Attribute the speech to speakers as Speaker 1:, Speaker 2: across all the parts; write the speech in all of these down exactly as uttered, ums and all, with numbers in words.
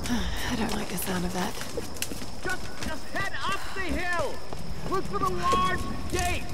Speaker 1: I don't like the sound of that.
Speaker 2: Just, just head up the hill! Look for the large gate!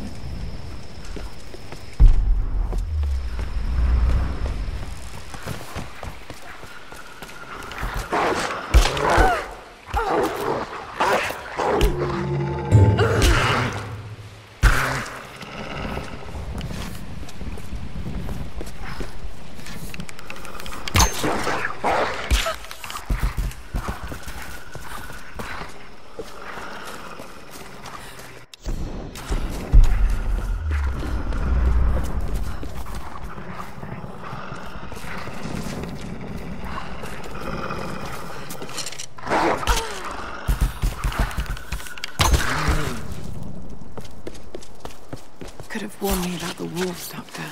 Speaker 1: Could have warned me about the wolves, Doctor.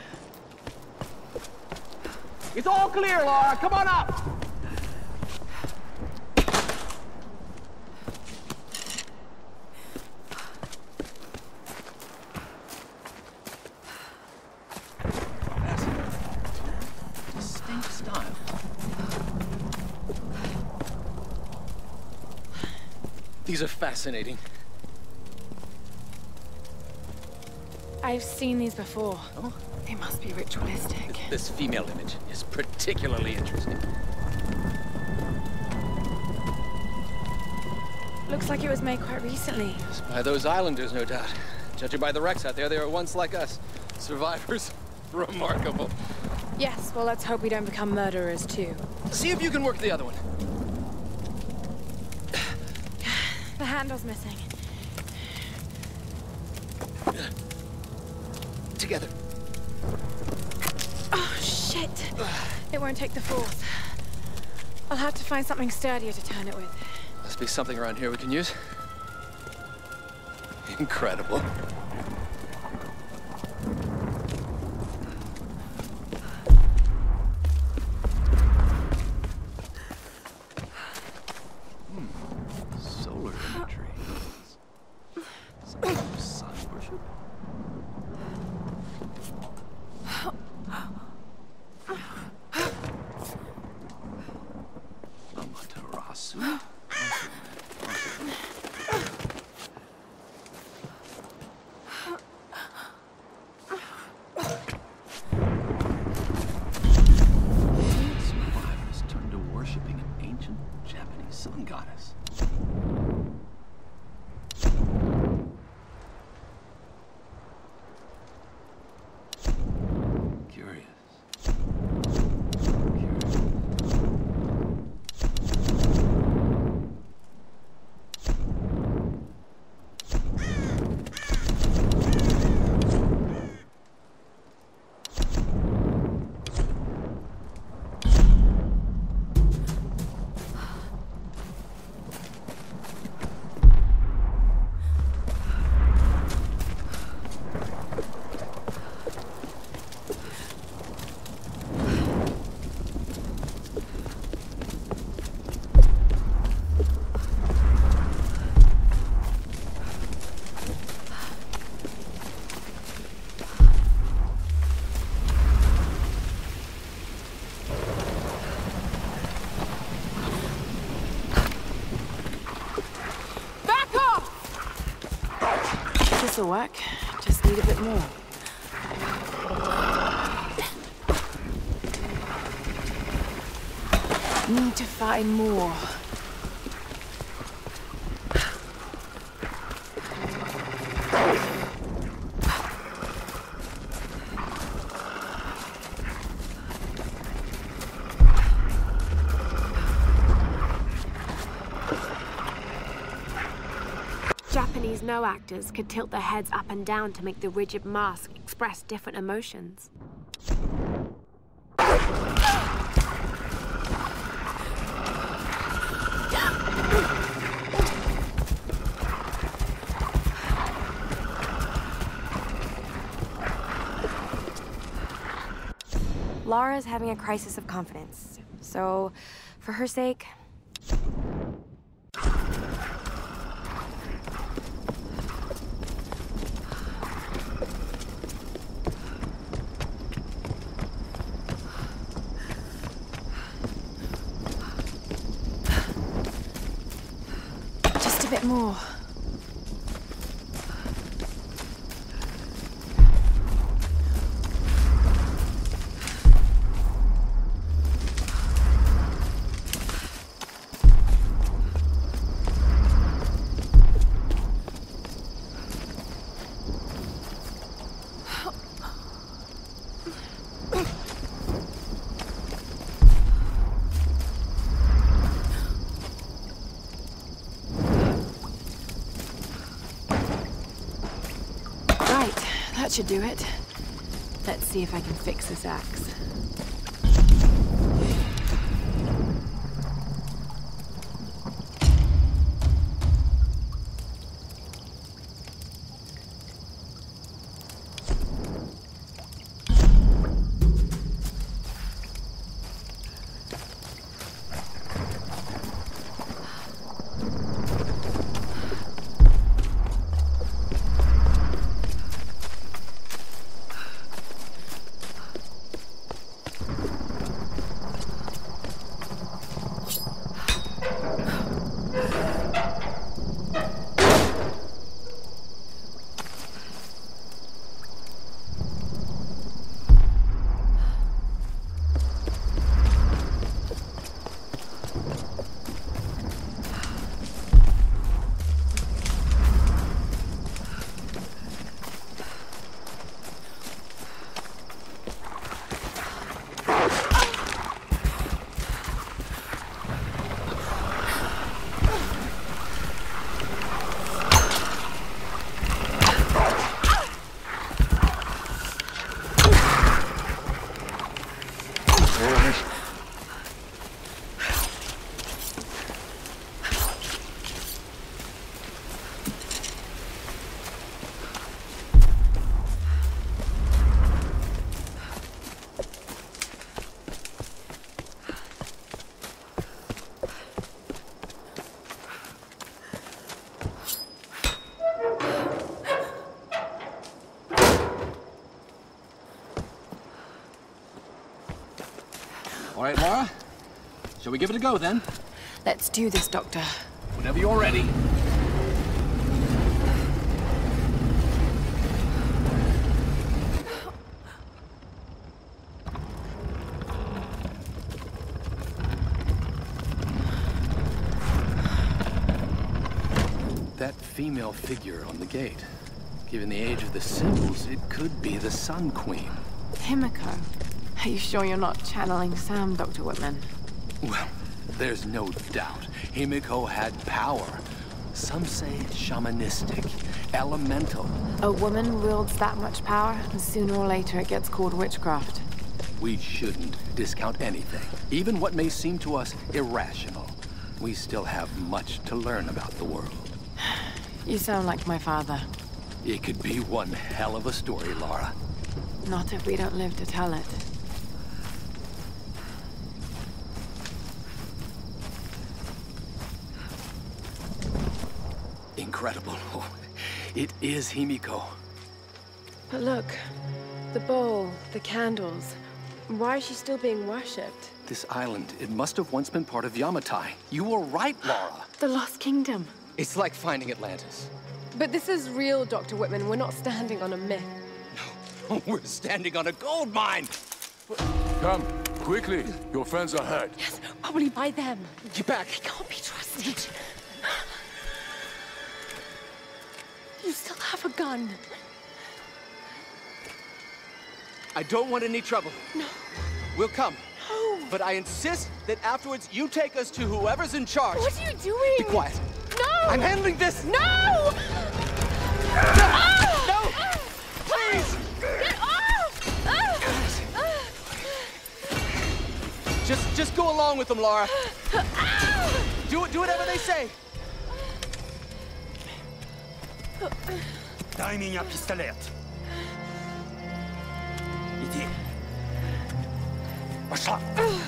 Speaker 2: It's all clear, Lara. Come on up!
Speaker 3: Distinct style. These are fascinating.
Speaker 1: I've seen these before.
Speaker 3: Oh?
Speaker 1: They must be ritualistic.
Speaker 3: This female image is particularly interesting.
Speaker 1: Looks like it was made quite recently.
Speaker 3: By those islanders, no doubt. Judging by the wrecks out there, they were once like us. Survivors. Remarkable.
Speaker 1: Yes, well, let's hope we don't become murderers, too.
Speaker 3: See if you can work the other one.
Speaker 1: The handle's missing.
Speaker 3: Together.
Speaker 1: Oh, shit. It won't take the force. I'll have to find something sturdier to turn it with.
Speaker 3: Must be something around here we can use. Incredible. Hmm. Solar imagery. Something of sun worship? Amaterasu? Survivors turned to worshipping an ancient Japanese sun goddess. Curious.
Speaker 1: This'll work. Just need a bit more. Need to find more.
Speaker 4: Japanese no actors could tilt their heads up and down to make the rigid mask express different emotions. Lara's having a crisis of confidence, so for her sake,
Speaker 1: bit more. That should do it. Let's see if I can fix this axe.
Speaker 3: All right, Lara. Shall we give it a go, then?
Speaker 1: Let's do this, Doctor.
Speaker 3: Whenever you're ready. That female figure on the gate. Given the age of the symbols, it could be the Sun Queen.
Speaker 1: Himiko. Are you sure you're not channeling Sam, Doctor Whitman?
Speaker 3: Well, there's no doubt. Himiko had power. Some say shamanistic, elemental.
Speaker 1: A woman wields that much power, and sooner or later it gets called witchcraft.
Speaker 3: We shouldn't discount anything, even what may seem to us irrational. We still have much to learn about the world.
Speaker 1: You sound like my father.
Speaker 3: It could be one hell of a story, Lara.
Speaker 1: Not if we don't live to tell it.
Speaker 3: Incredible. Oh, it is Himiko.
Speaker 1: But look, the bowl, the candles. Why is she still being worshipped?
Speaker 3: This island, it must have once been part of Yamatai. You were right, Lara.
Speaker 1: The Lost Kingdom.
Speaker 3: It's like finding Atlantis.
Speaker 1: But this is real, Doctor Whitman. We're not standing on a myth.
Speaker 3: No, we're standing on a gold mine.
Speaker 5: Come, quickly. Your friends are hurt.
Speaker 1: Yes, probably by them.
Speaker 3: Get back.
Speaker 1: They can't be trusted. You still have a gun.
Speaker 3: I don't want any trouble.
Speaker 1: No.
Speaker 3: We'll come.
Speaker 1: No.
Speaker 3: But I insist that afterwards you take us to whoever's in charge.
Speaker 1: What are you doing?
Speaker 3: Be quiet.
Speaker 1: No!
Speaker 3: I'm handling this!
Speaker 1: No!
Speaker 3: No! No! Please!
Speaker 1: Get off!
Speaker 3: Just, just go along with them, Lara. Do it, do whatever they say.
Speaker 2: Дай меня пистолет. Иди. Пошла.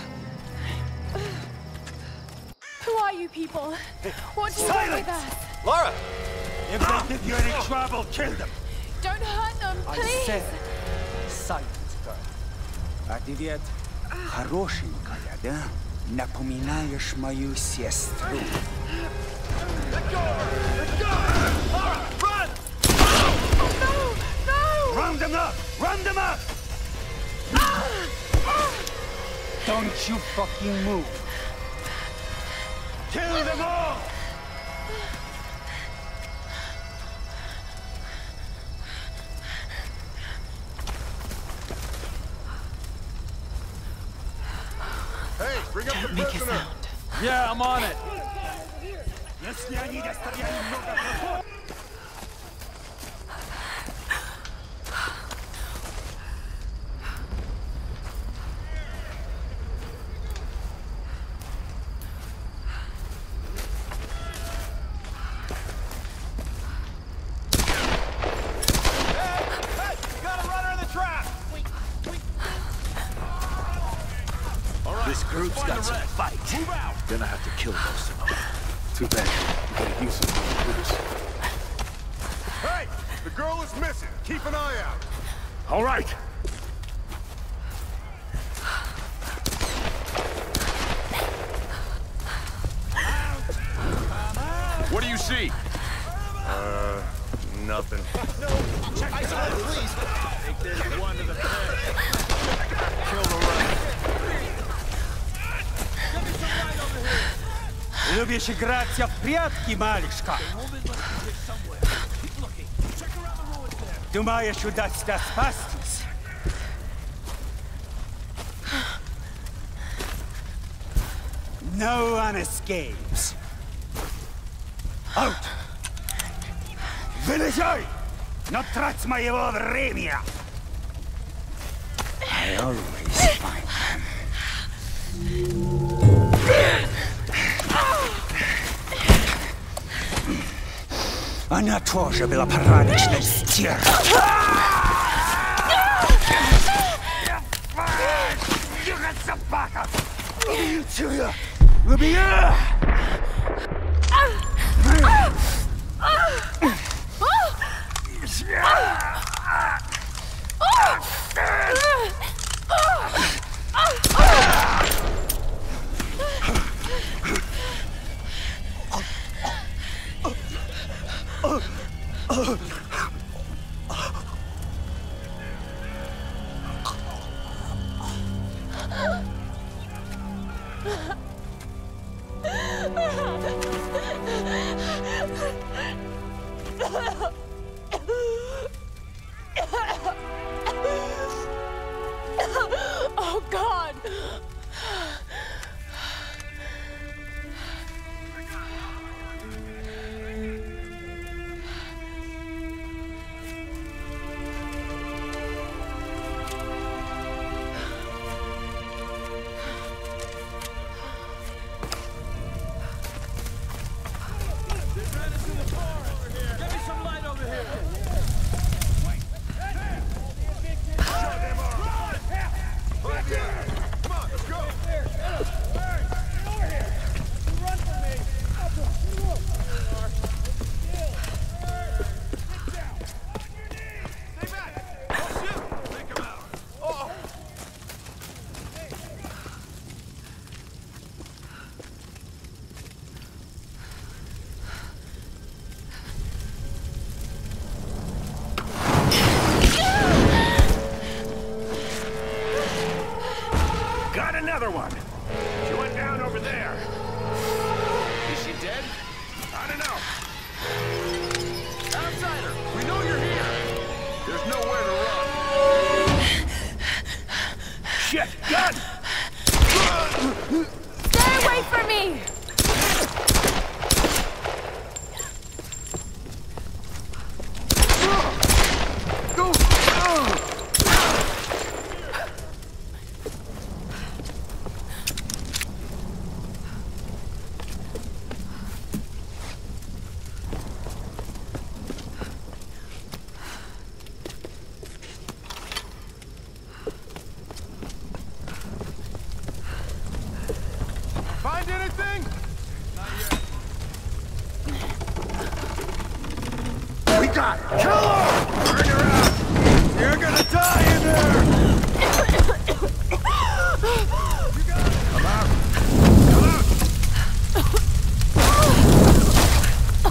Speaker 1: Who are you people? What do you want with us?
Speaker 3: Lara!
Speaker 2: If they give you any trouble, kill them.
Speaker 1: Don't hurt them,
Speaker 2: I
Speaker 1: please!
Speaker 2: said, silence her. А ты ведь хорошенькая, да? Напоминаешь мою сестру. Round them up! Round them up! Don't you fucking move! Kill them all!
Speaker 6: Hey, bring up the
Speaker 1: Make a
Speaker 6: prisoner!
Speaker 1: sound.
Speaker 5: Yeah, I'm on it.
Speaker 2: Если они доставляли много...
Speaker 3: This group's got some fight. Gonna have to kill most of them. Too bad. We could use some more recruits.
Speaker 6: Hey! The girl is missing! Keep an eye out!
Speaker 2: All right!
Speaker 5: What do you see?
Speaker 6: Uh, nothing.
Speaker 2: Любишь играться в прятки, малышка? Думаешь, удастся спастись? No one escapes. Out! Вылезай! Но трать моего времени! I always find them. Она тоже была порядочной стервой. Собака! Сюда! Убей!
Speaker 1: Oh, God!
Speaker 2: Another one. She went down over there. Is she dead? I don't know. Outsider, we know you're here. There's nowhere to run. Shit, gun!
Speaker 4: Stay away from me!
Speaker 6: Find anything? Not yet.
Speaker 2: We got her! Kill her! Burn her out! You're gonna die in there! You got it! Come out! Come out!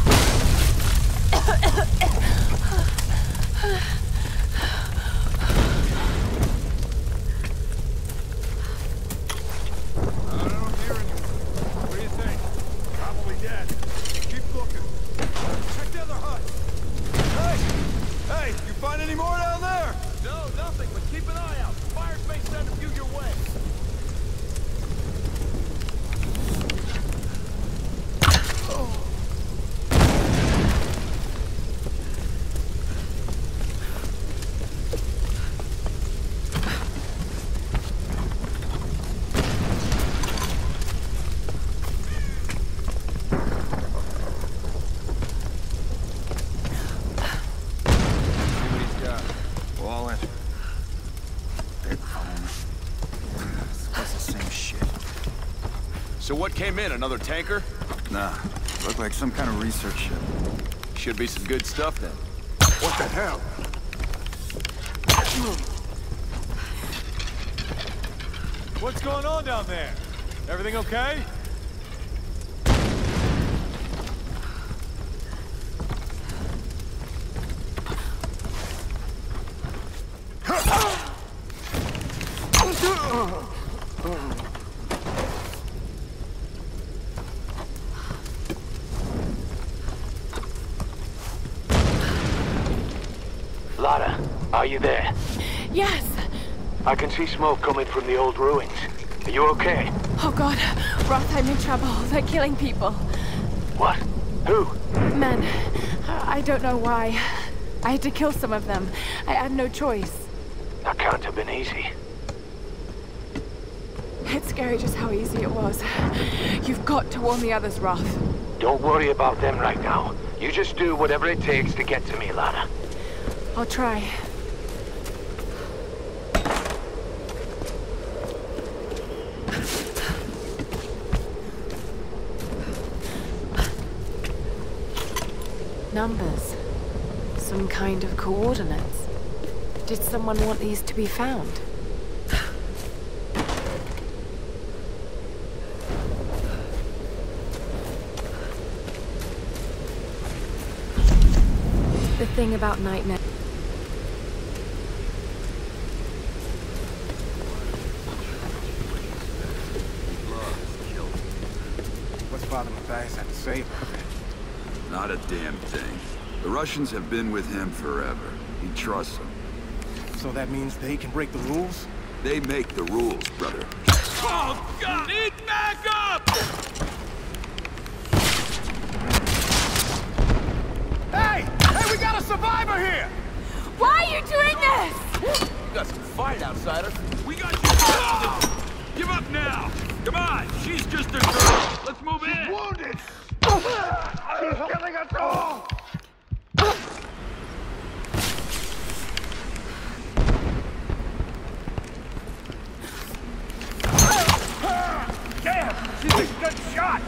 Speaker 2: So what came in? Another tanker?
Speaker 7: Nah, looked like some kind of research ship.
Speaker 2: Should be some good stuff then.
Speaker 6: What the hell?
Speaker 5: What's going on down there? Everything okay?
Speaker 8: Lara, are you there?
Speaker 1: Yes!
Speaker 8: I can see smoke coming from the old ruins. Are you okay?
Speaker 1: Oh god, Roth, I'm in trouble. They're killing people.
Speaker 8: What? Who?
Speaker 1: Men. I don't know why. I had to kill some of them. I had no choice.
Speaker 8: That can't have been easy.
Speaker 1: It's scary just how easy it was. You've got to warn the others, Roth.
Speaker 8: Don't worry about them right now. You just do whatever it takes to get to me, Lara.
Speaker 1: I'll try. Numbers. Some kind of coordinates. Did someone want these to be found? The thing about nightmare.
Speaker 6: What's Father Matthias have to say about that?
Speaker 7: Not a damn thing. The Russians have been with him forever. He trusts them.
Speaker 6: So that means they can break the rules?
Speaker 7: They make the rules, brother.
Speaker 2: Oh, God! Need backup!
Speaker 6: Hey! Hey, we got a survivor here!
Speaker 1: Why are you doing this?
Speaker 2: You got some fight, outsider. We got you. Oh! Give up now! Come on! She's just a girl! Let's move in!
Speaker 6: Wounded! She's killing us all! Damn! She's a good shot!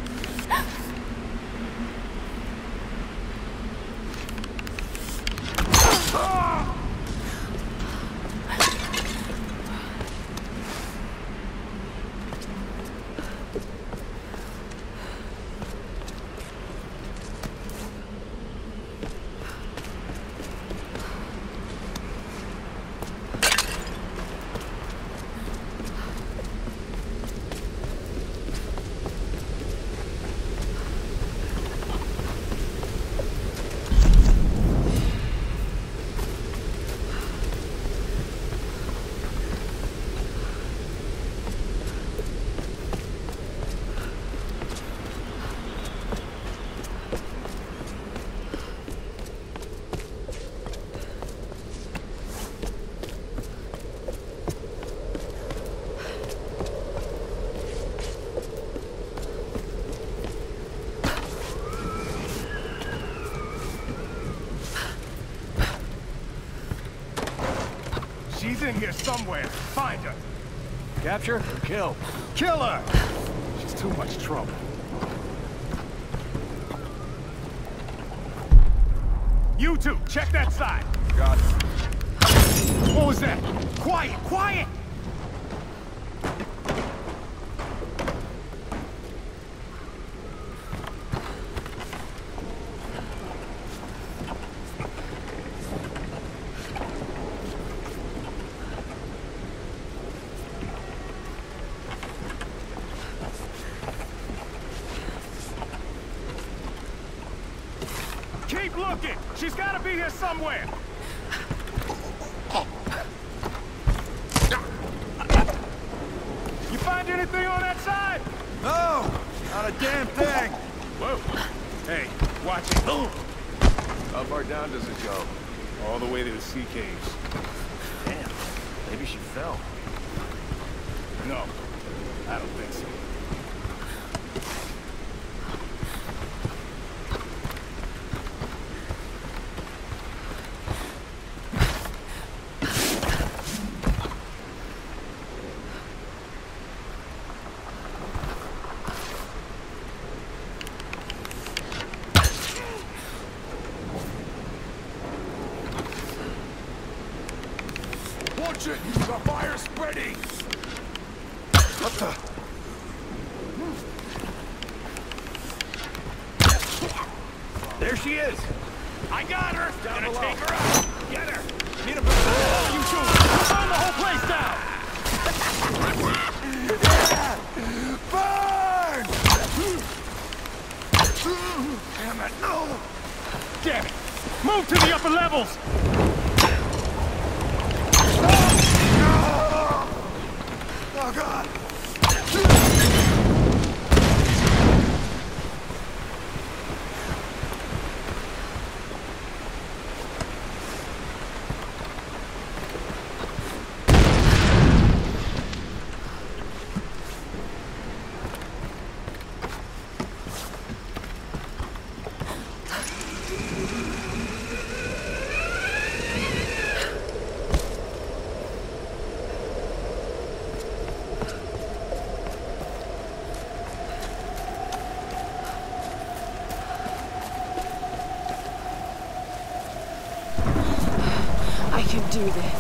Speaker 6: She's in here somewhere. Find her.
Speaker 5: Capture or kill?
Speaker 6: Kill her! She's too much trouble. You two, check that side.
Speaker 2: Got it.
Speaker 6: What was that? Quiet, quiet! Keep looking! She's gotta be here somewhere! You find anything on that side?
Speaker 7: No! Not a damn thing!
Speaker 6: Whoa! Hey, watch it.
Speaker 2: How far down does it go?
Speaker 6: All the way to the sea caves.
Speaker 2: Damn. Maybe she fell.
Speaker 6: No, I don't think so.
Speaker 5: Attention! The fire's spreading!
Speaker 6: What the?
Speaker 2: There she is! I got her! Down Gonna take her out! Get her! Need a bit of you two! Burn the whole place down!
Speaker 6: Burn!
Speaker 2: Damn it! No! Damn it! Move to the upper levels!
Speaker 6: Oh, God!
Speaker 1: I can do this.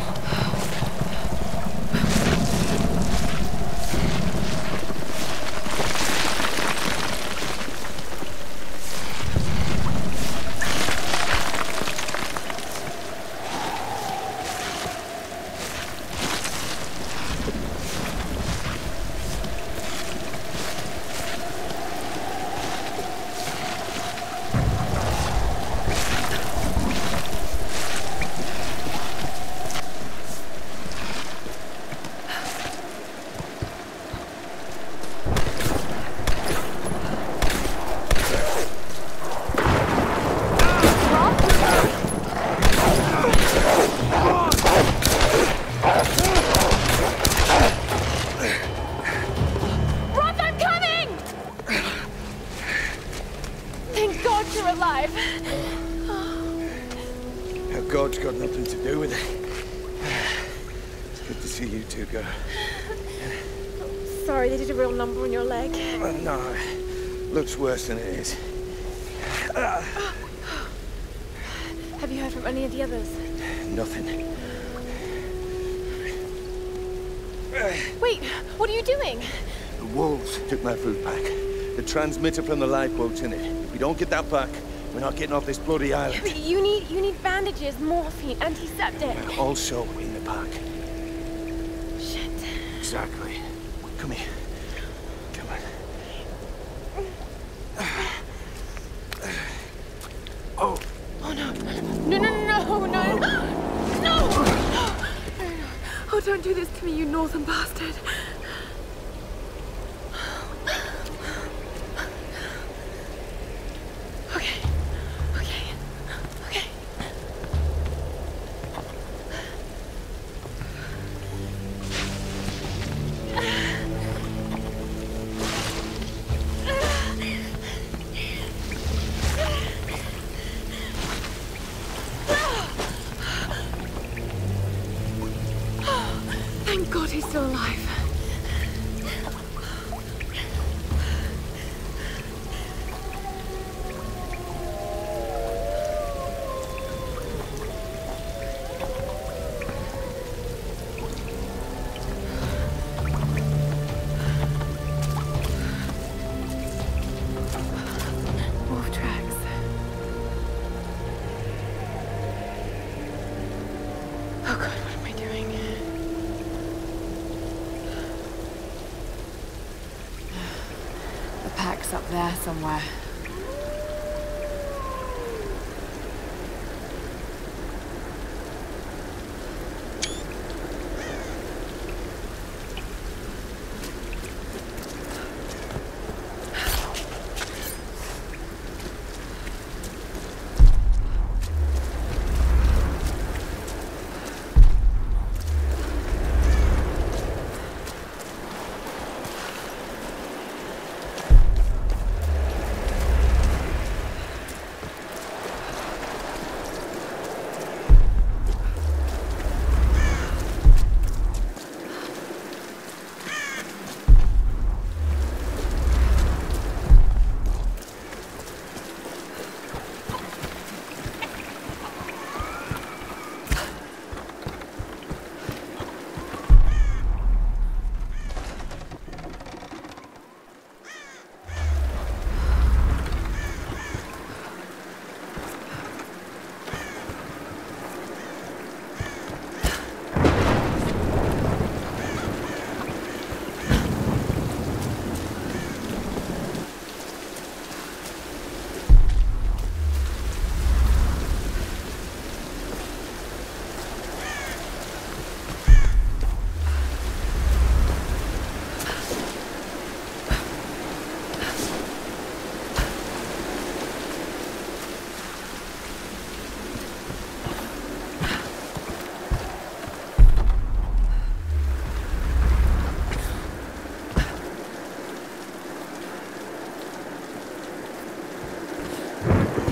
Speaker 6: God's got nothing to do with it. It's good to see you two go.
Speaker 1: Sorry, they did a real number on your leg.
Speaker 6: Uh, no, looks worse than it is. Uh.
Speaker 1: Have you heard from any of the others?
Speaker 6: Nothing.
Speaker 1: Wait, what are you doing?
Speaker 6: The wolves took my food pack. The transmitter from the lifeboat's in it. If we don't get that back, we're not getting off this bloody island.
Speaker 1: But you need you need bandages, morphine, antiseptic.
Speaker 6: Also in the pack.
Speaker 1: Shit.
Speaker 6: Exactly. Come here. Come on. Oh.
Speaker 1: Oh no. No, no, no, no, no. No! Oh, don't do this to me, you northern bastard. Okay. Okay. Okay. Thank God he's still alive. Wolf tracks. Oh God, what am I doing? The pack's up there somewhere.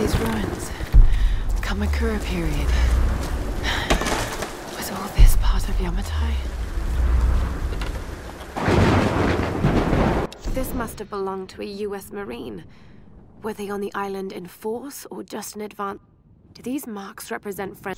Speaker 1: these ruins. Kamakura period. Was all this part of Yamatai?
Speaker 4: This must have belonged to a U S Marine. Were they on the island in force or just in advance? Do these marks represent friends?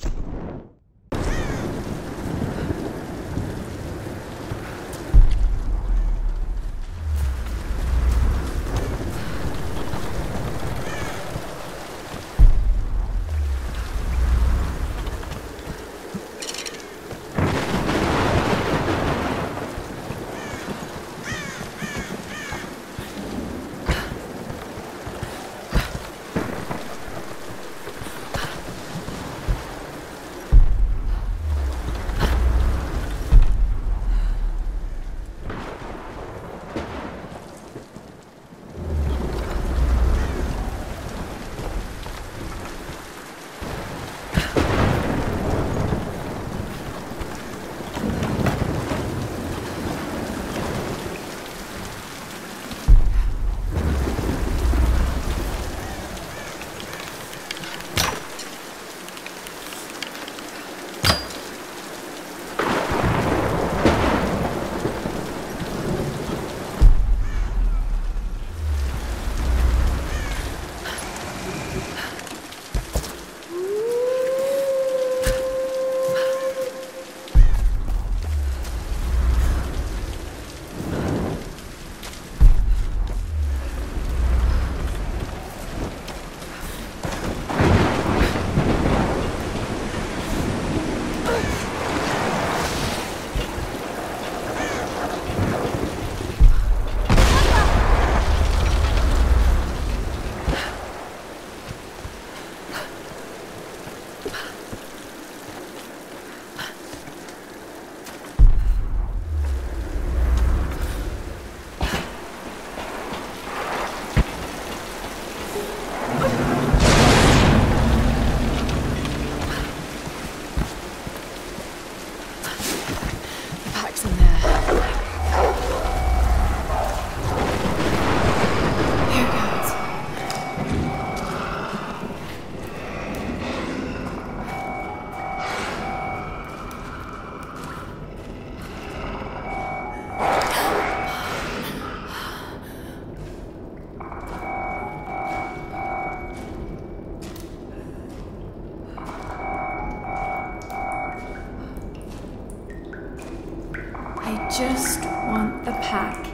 Speaker 1: Just want the pack.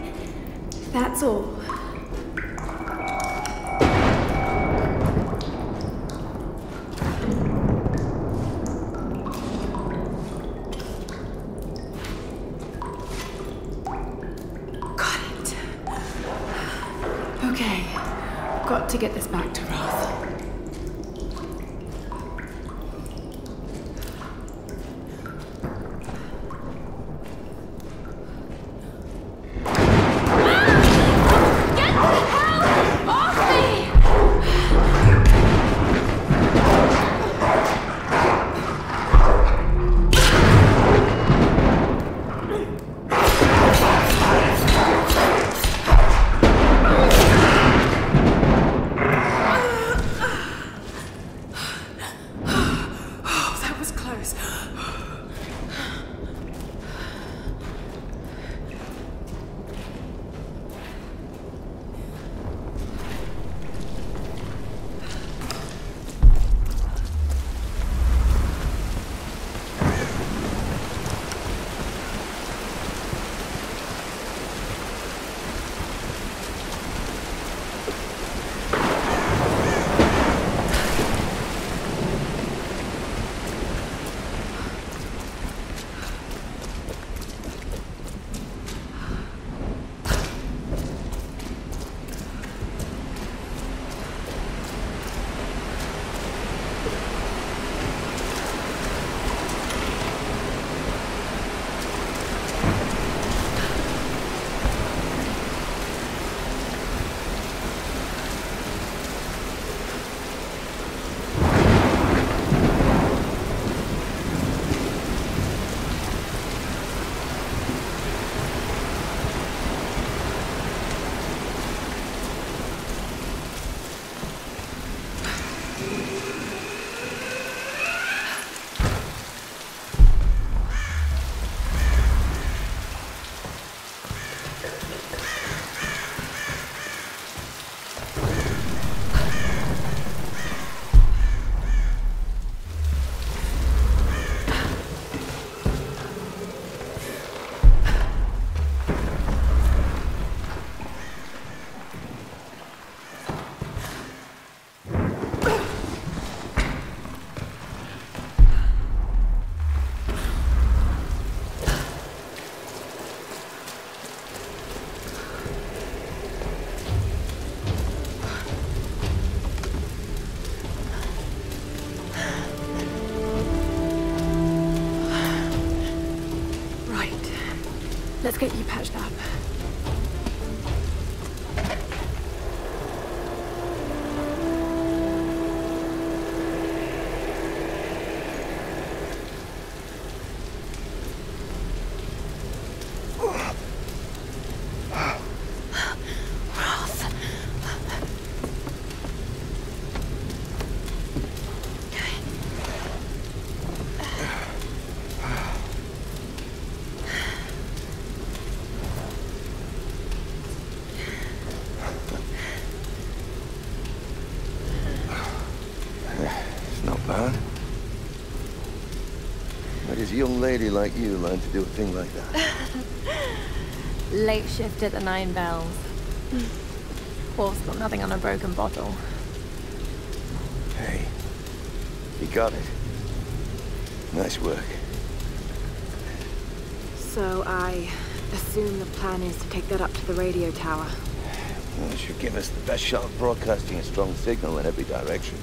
Speaker 1: That's all. Got it. Okay. Got to get this back to Roth.
Speaker 4: Let's get you patched up.
Speaker 6: A young lady like you learn to do a thing like that?
Speaker 9: Late shift at the Nine Bells. Horse got nothing on a broken bottle.
Speaker 6: Hey, you got it. Nice work.
Speaker 4: So I assume the plan is to take that up to the radio tower.
Speaker 6: Well, it should give us the best shot of broadcasting a strong signal in every direction.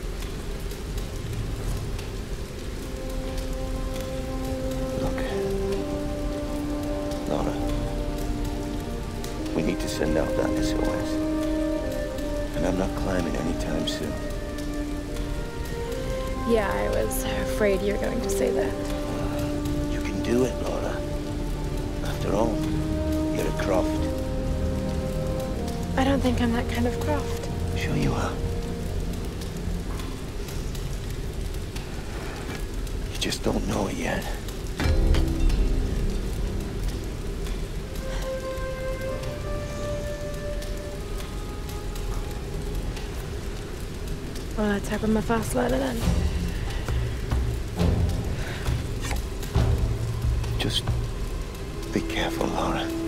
Speaker 6: Send out that S O S. And I'm not climbing anytime soon.
Speaker 9: Yeah, I was afraid you were going to say that.
Speaker 6: You can do it, Lara. After all, you're a Croft.
Speaker 9: I don't think I'm that kind of Croft.
Speaker 6: Sure you are. You just don't know it yet.
Speaker 9: Well, let's hope I'm a fast learner then.
Speaker 6: Just be careful, Lara.